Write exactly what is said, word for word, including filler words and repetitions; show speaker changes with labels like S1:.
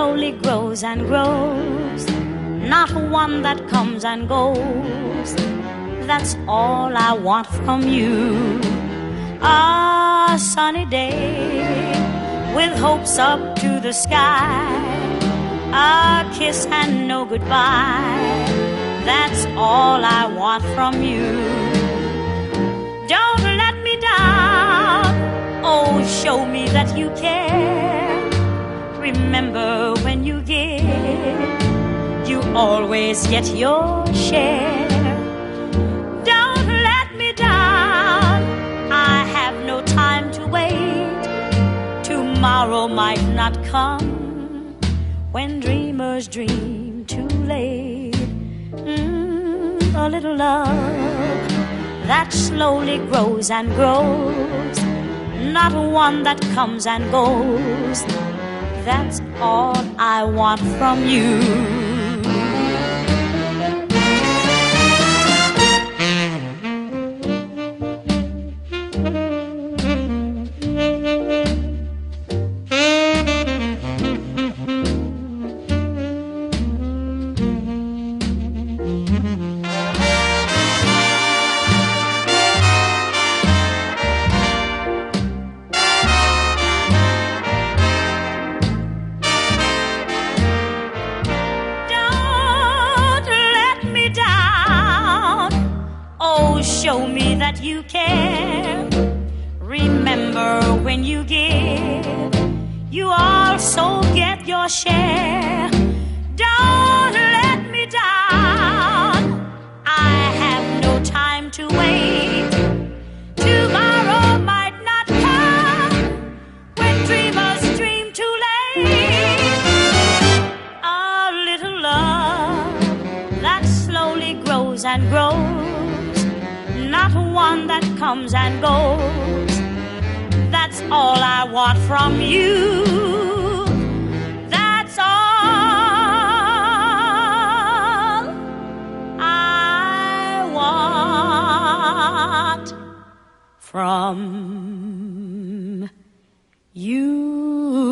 S1: slowly grows and grows, not one that comes and goes. That's all I want from you. A sunny day with hopes up to the sky, a kiss and no goodbye. That's all I want from you. Don't let me down. Oh, show me that you care. Remember when you give, you always get your share. Don't let me down. I have no time to wait. Tomorrow might not come when dreamers dream too late. Mm, a little love that slowly grows and grows, not one that comes and goes. That's all I want from you. Show me that you care. Remember when you give, you also get your share. Don't let me down. I have no time to wait. Tomorrow might not come when dreamers dream too late. A little love that slowly grows and grows, not one that comes and goes. That's all I want from you. That's all I want from you.